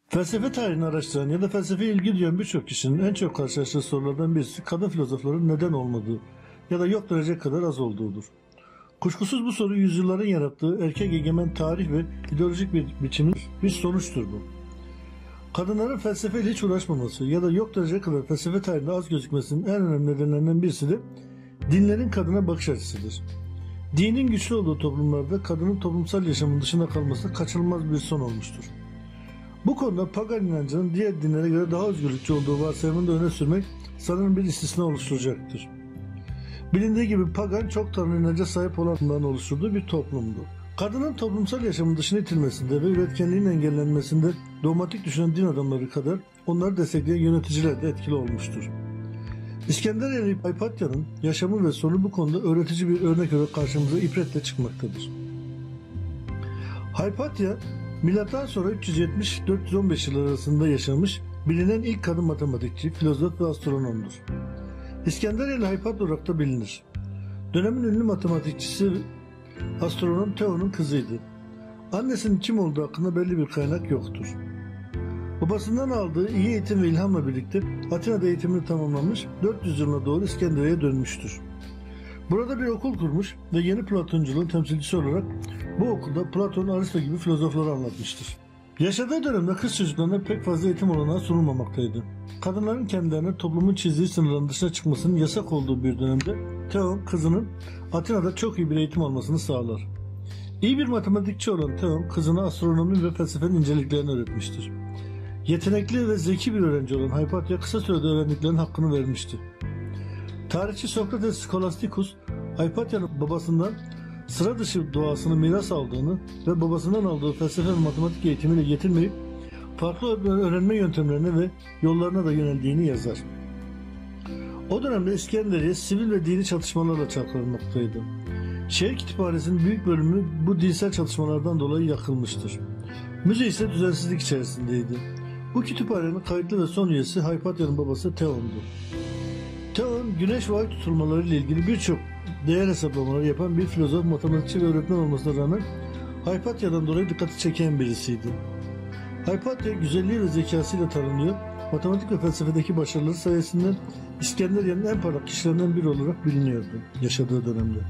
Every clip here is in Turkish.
Felsefe tarihini araştıran ya da felsefeye ilgi duyan birçok kişinin en çok karşılaştığı sorulardan birisi kadın filozofların neden olmadığı ya da yok denecek kadar az olduğudur. Kuşkusuz bu soru yüzyılların yarattığı erkek egemen tarih ve ideolojik bir biçimin bir sonuçtur bu. Kadınların felsefeyle hiç uğraşmaması ya da yok denecek kadar felsefe tarihinde az gözükmesinin en önemli nedenlerinden birisi de dinlerin kadına bakış açısıdır. Dinin güçlü olduğu toplumlarda kadının toplumsal yaşamın dışında kalması kaçınılmaz bir son olmuştur. Bu konuda pagan inancının diğer dinlere göre daha özgürlükçü olduğu varsayımını da öne sürmek sanırım bir istisna oluşturacaktır. Bilindiği gibi pagan çok tanrı inanca sahip olanlardan oluşturduğu bir toplumdu. Kadının toplumsal yaşamın dışına itilmesinde ve üretkenliğin engellenmesinde dogmatik düşünen din adamları kadar onları destekleyen yöneticiler de etkili olmuştur. İskenderiye Haypatya'nın yaşamı ve sonu bu konuda öğretici bir örnek olarak karşımıza ibretle çıkmaktadır. Haypatya, milattan sonra 370-415 yıl arasında yaşamış bilinen ilk kadın matematikçi, filozof ve astronomdur. İskenderiye Haypatya olarak da bilinir. Dönemin ünlü matematikçisi astronom Theon'un kızıydı. Annesinin kim olduğu hakkında belli bir kaynak yoktur. Babasından aldığı iyi eğitim ve ilhamla birlikte Atina'da eğitimini tamamlamış, 400 yılına doğru İskenderiye'ye dönmüştür. Burada bir okul kurmuş ve yeni Platonculuğun temsilcisi olarak bu okulda Platon, Aristo gibi filozofları anlatmıştır. Yaşadığı dönemde kız çocuklarına pek fazla eğitim olanağı sunulmamaktaydı. Kadınların kendilerine toplumun çizdiği sınırların dışına çıkmasının yasak olduğu bir dönemde Theon kızının Atina'da çok iyi bir eğitim almasını sağlar. İyi bir matematikçi olan Theon kızına astronomi ve felsefenin inceliklerini öğretmiştir. Yetenekli ve zeki bir öğrenci olan Haypatya kısa sürede öğrendiklerinin hakkını vermişti. Tarihçi Sokrates Scholasticus, Haypatya'nın babasından sıra dışı doğasını miras aldığını ve babasından aldığı felsefe ve matematik eğitimiyle yetinmeyip farklı öğrenme yöntemlerine ve yollarına da yöneldiğini yazar. O dönemde İskenderiye sivil ve dini çatışmalarla çalkalanmaktaydı. Şehir kütüphanesinin büyük bölümü bu dinsel çatışmalardan dolayı yakılmıştır. Müze ise düzensizlik içerisindeydi. Bu kütüphanenin kayıtlı ve son üyesi Haypatya'nın babası Theon'du. Theon, güneş ve ay tutulmaları ile ilgili birçok değer hesaplamaları yapan bir filozof, matematikçi ve öğretmen olmasına rağmen Haypatya'dan dolayı dikkati çeken birisiydi. Haypatya güzelliği ve zekasıyla tanınıyor, matematik ve felsefedeki başarıları sayesinde İskenderiye'nin en parlak kişilerinden biri olarak biliniyordu yaşadığı dönemde.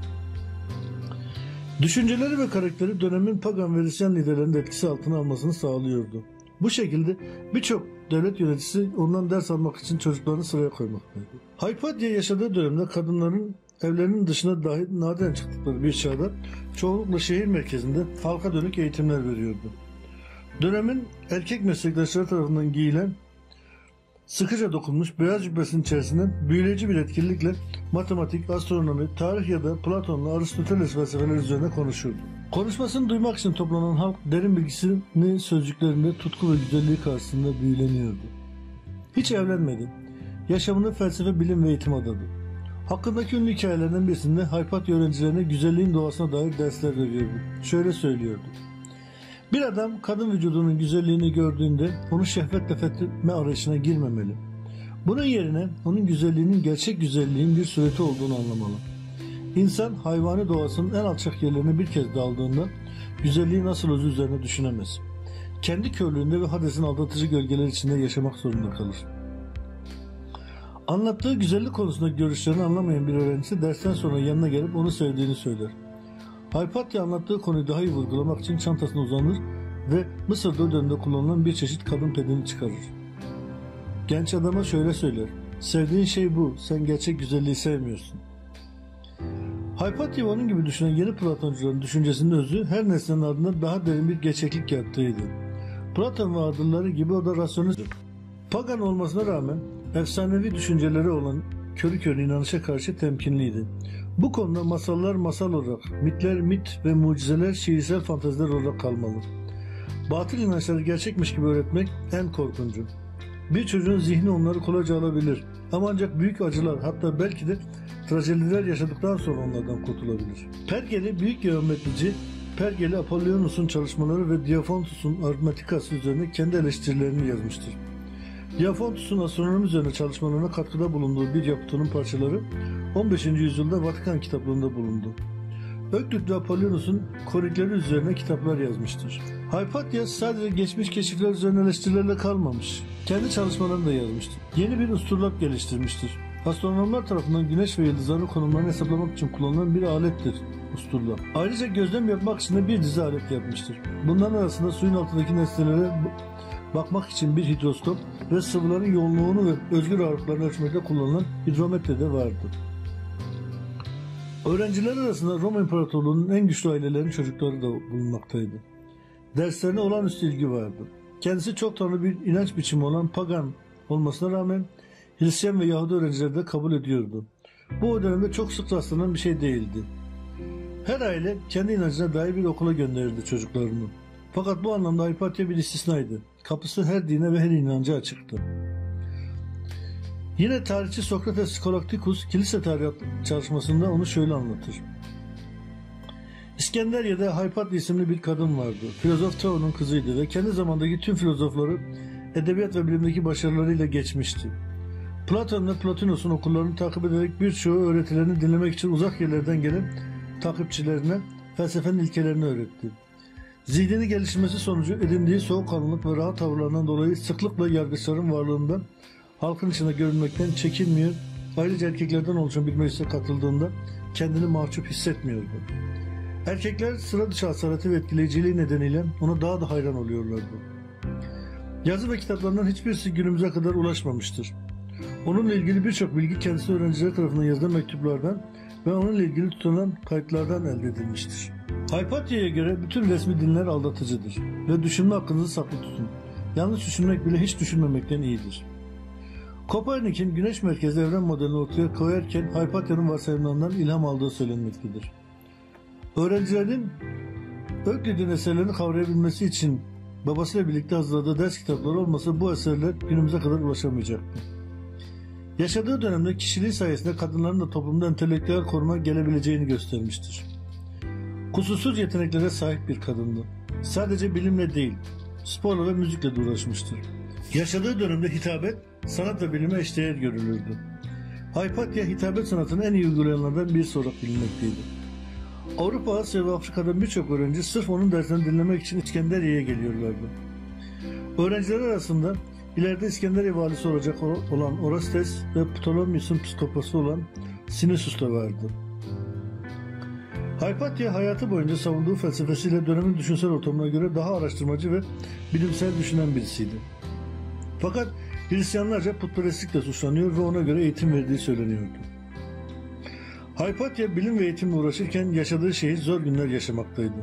Düşünceleri ve karakteri dönemin pagan ve Hristiyan liderlerinin etkisi altına almasını sağlıyordu. Bu şekilde birçok devlet yöneticisi ondan ders almak için çocuklarını sıraya koymaktaydı. Haypatya yaşadığı dönemde kadınların evlerinin dışına dahi nadiren çıktıkları bir çağda çoğunlukla şehir merkezinde halka dönük eğitimler veriyordu. Dönemin erkek meslektaşları tarafından giyilen sıkıca dokunmuş beyaz cübbesinin içerisinden büyüleyici bir etkinlikle matematik, astronomi, tarih ya da Platon'la Aristoteles felsefeleri üzerine konuşurdu. Konuşmasını duymak için toplanan halk derin bilgisini sözcüklerinde tutku ve güzelliği karşısında büyüleniyordu. Hiç evlenmedi. Yaşamını felsefe, bilim ve eğitim adadı. Hakkındaki ünlü hikayelerinden birisinde Haypatya öğrencilerine güzelliğin doğasına dair dersler veriyordu. Şöyle söylüyordu. Bir adam kadın vücudunun güzelliğini gördüğünde onu şehvetle fethetme arayışına girmemeli. Bunun yerine onun güzelliğinin gerçek güzelliğin bir sureti olduğunu anlamalı. İnsan hayvani doğasının en alçak yerlerine bir kez daldığında güzelliği nasıl özü üzerine düşünemez. Kendi körlüğünde ve Hades'in aldatıcı gölgeler içinde yaşamak zorunda kalır. Anlattığı güzellik konusundaki görüşlerini anlamayan bir öğrencisi dersten sonra yanına gelip onu sevdiğini söyler. Haypatya anlattığı konuyu daha iyi vurgulamak için çantasına uzanır ve Mısır'da o dönemde kullanılan bir çeşit kadın pedini çıkarır. Genç adama şöyle söyler, sevdiğin şey bu, sen gerçek güzelliği sevmiyorsun. Haypatya onun gibi düşünen yeni Platoncuların düşüncesinin özü her nesnenin ardında daha derin bir gerçeklik yattığıydı. Platon ve ardılları gibi o da rasyonisttir. Pagan olmasına rağmen efsanevi düşünceleri olan körü körü inanışa karşı temkinliydi. Bu konuda masallar masal olarak, mitler mit ve mucizeler şiirsel fanteziler olarak kalmalı. Batıl inançları gerçekmiş gibi öğretmek en korkuncu. Bir çocuğun zihni onları kolayca alabilir ama ancak büyük acılar hatta belki de trajediler yaşadıktan sonra onlardan kurtulabilir. Pergeli büyük geometrici Pergeli Apollonius'un çalışmaları ve Diophantus'un aritmetikası üzerine kendi eleştirilerini yazmıştır. Diophantus'un astronomi üzerine çalışmalarına katkıda bulunduğu bir yapıtının parçaları 15. yüzyılda Vatikan kitaplığında bulundu. Öklüt ve Apollonus'un kronikleri üzerine kitaplar yazmıştır. Hypatia sadece geçmiş keşifler üzerine eleştirilerle kalmamış. Kendi çalışmalarını da yazmıştır. Yeni bir usturlap geliştirmiştir. Astronomlar tarafından güneş ve yıldızların konumlarını hesaplamak için kullanılan bir alettir usturlap. Ayrıca gözlem yapmak için de bir dizi alet yapmıştır. Bunların arasında suyun altındaki nesnelere bakmak için bir hidroskop ve sıvıların yoğunluğunu ve özgür ağırlıklarını ölçmekte kullanılan hidrometre de vardı. Öğrenciler arasında Roma İmparatorluğu'nun en güçlü ailelerinin çocukları da bulunmaktaydı. Derslerine olağanüstü ilgi vardı. Kendisi çok tanrı bir inanç biçimi olan pagan olmasına rağmen Hristiyan ve Yahudi öğrencileri de kabul ediyordu. Bu o dönemde çok sık rastlanan bir şey değildi. Her aile kendi inancına dair bir okula gönderirdi çocuklarını. Fakat bu anlamda Hypatia bir istisnaydı. Kapısı her dine ve her inanca açıktı. Yine tarihçi Sokrates Skolaktikus kilise tarihi çalışmasında onu şöyle anlatır. İskenderiye'de Hypatia isimli bir kadın vardı. Filozof Theon'un kızıydı ve kendi zamandaki tüm filozofları edebiyat ve bilimdeki başarılarıyla geçmişti. Platon ve Plotinus'un okullarını takip ederek birçoğu öğretilerini dinlemek için uzak yerlerden gelen takipçilerine felsefenin ilkelerini öğretti. Zihnini geliştirmesi sonucu edindiği soğukkanlılık ve rahat tavırlarından dolayı sıklıkla yargıçların varlığından halkın içinde görünmekten çekinmiyor, ayrıca erkeklerden oluşan bir meclise katıldığında kendini mahcup hissetmiyordu. Erkekler sıra dışı hasareti ve etkileyiciliği nedeniyle ona daha da hayran oluyorlardı. Yazı ve kitaplarından hiçbirisi günümüze kadar ulaşmamıştır. Onunla ilgili birçok bilgi kendisi öğrenciler tarafından yazılan mektuplardan ve onunla ilgili tutulan kayıtlardan elde edilmiştir. Hypatia'ya göre bütün resmi dinler aldatıcıdır ve düşünme hakkınızı saklı tutun. Yanlış düşünmek bile hiç düşünmemekten iyidir. Kopernik'in güneş merkezli evren modelini ortaya koyarken Hypatia'nın varsayımlarından ilham aldığı söylenmektedir. Öğrencilerin Öklid'in eserlerini kavrayabilmesi için babasıyla birlikte hazırladığı ders kitapları olmasa bu eserler günümüze kadar ulaşamayacaktı. Yaşadığı dönemde kişiliği sayesinde kadınların da toplumda entelektüel koruma gelebileceğini göstermiştir. Kusursuz yeteneklere sahip bir kadındı. Sadece bilimle değil, sporla ve müzikle de uğraşmıştır. Yaşadığı dönemde hitabet, sanat ve bilime eşdeğer görülürdü. Hypatia hitabet sanatını en iyi uygulayanlardan birisi olarak bilinmekteydi. Avrupa, Asya ve Afrika'dan birçok öğrenci sırf onun derslerini dinlemek için İskenderiye'ye geliyorlardı. Öğrenciler arasında ileride İskenderiye valisi olacak olan Orastes ve Ptolemyos'un psikopası olan Sinissus da vardı. Hypatia hayatı boyunca savunduğu felsefesiyle dönemin düşünsel ortamına göre daha araştırmacı ve bilimsel düşünen birisiydi. Fakat Hristiyanlarca putperestlikle suçlanıyor ve ona göre eğitim verdiği söyleniyordu. Hypatia bilim ve eğitimle uğraşırken yaşadığı şehir zor günler yaşamaktaydı.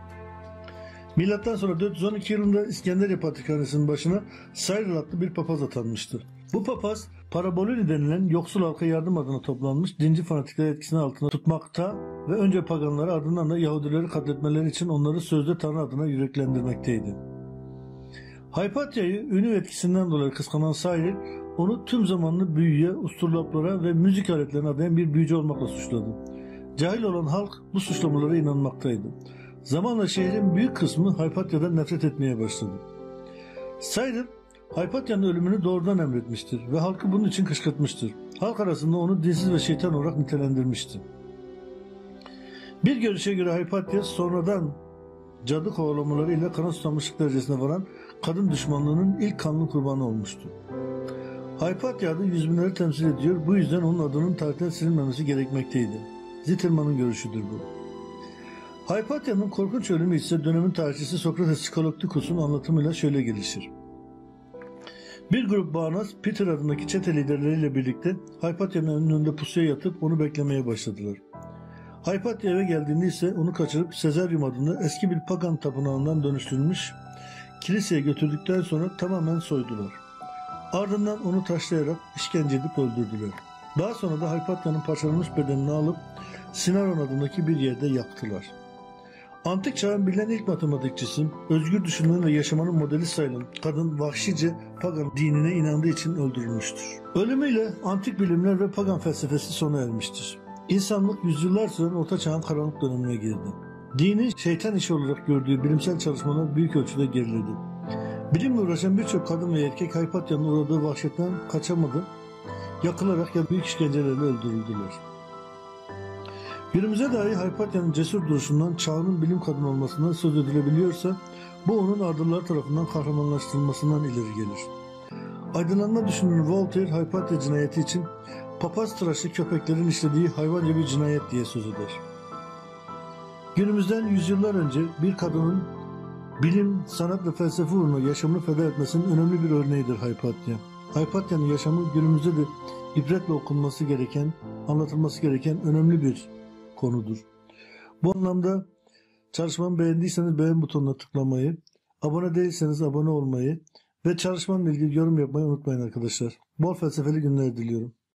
Milattan sonra 412 yılında İskenderiye Patrikhanesi'nin başına Cyril adlı bir papaz atanmıştı. Bu papaz Parabolini denilen yoksul halka yardım adına toplanmış dinci fanatikleri etkisinin altında tutmakta ve önce paganları ardından da Yahudileri katletmeleri için onları sözde Tanrı adına yüreklendirmekteydi. Hypatia'yı ünü ve etkisinden dolayı kıskanan Cyril onu tüm zamanlı büyüye, usturlaplara ve müzik aletlerine adayan bir büyücü olmakla suçladı. Cahil olan halk bu suçlamalara inanmaktaydı. Zamanla şehrin büyük kısmı Hypatia'dan nefret etmeye başladı. Cyril, Hypatia'nın ölümünü doğrudan emretmiştir ve halkı bunun için kışkırtmıştır. Halk arasında onu dinsiz ve şeytan olarak nitelendirmişti. Bir görüşe göre Hypatia sonradan cadı kovalamalarıyla kana susamışlık derecesine varan kadın düşmanlığının ilk kanlı kurbanı olmuştu. Hypatia adı yüz binleri temsil ediyor, bu yüzden onun adının tarihten silinmemesi gerekmekteydi. Zitterman'ın görüşüdür bu. Hypatia'nın korkunç ölümü ise dönemin tarihçisi Sokrates Skolaktikus'un anlatımıyla şöyle gelişir. Bir grup bağnaz Peter adındaki çete liderleriyle birlikte Hypatia'nın önünde pusuya yatıp onu beklemeye başladılar. Hypatia eve geldiğinde ise onu kaçırıp Sezaryum adında eski bir pagan tapınağından dönüştürülmüş kiliseye götürdükten sonra tamamen soydular. Ardından onu taşlayarak işkence edip öldürdüler. Daha sonra da Hypatia'nın parçalanmış bedenini alıp Sinaron adındaki bir yerde yaktılar. Antik çağın bilinen ilk matematikçisi, özgür düşünmenin ve yaşamanın modeli sayılan kadın vahşice pagan dinine inandığı için öldürülmüştür. Ölümüyle antik bilimler ve pagan felsefesi sona ermiştir. İnsanlık yüzyıllar süren Orta Çağ'ın karanlık dönemine girdi. Dini şeytan işi olarak gördüğü bilimsel çalışmalar büyük ölçüde geriledi. Bilimle uğraşan birçok kadın ve erkek Hypatia'nın uğradığı vahşetten kaçamadı, yakılarak ya büyük işkencelerle öldürüldüler. Günümüze dahi Haypatya'nın cesur duruşundan, çağının bilim kadını olmasından söz edilebiliyorsa, bu onun ardılları tarafından kahramanlaştırılmasından ileri gelir. Aydınlanma düşünürü Voltaire, Haypatya cinayeti için papaz tıraşı köpeklerin işlediği hayvanca bir cinayet diye söz eder. Günümüzden yüzyıllar önce bir kadının bilim, sanat ve felsefe uğruna yaşamını feda etmesinin önemli bir örneğidir Haypatya. Haypatya'nın yaşamı günümüzde de ibretle okunması gereken, anlatılması gereken önemli bir konudur. Bu anlamda çalışmamı beğendiyseniz beğen butonuna tıklamayı, abone değilseniz abone olmayı ve çalışmamla ilgili yorum yapmayı unutmayın arkadaşlar. Bol felsefeli günler diliyorum.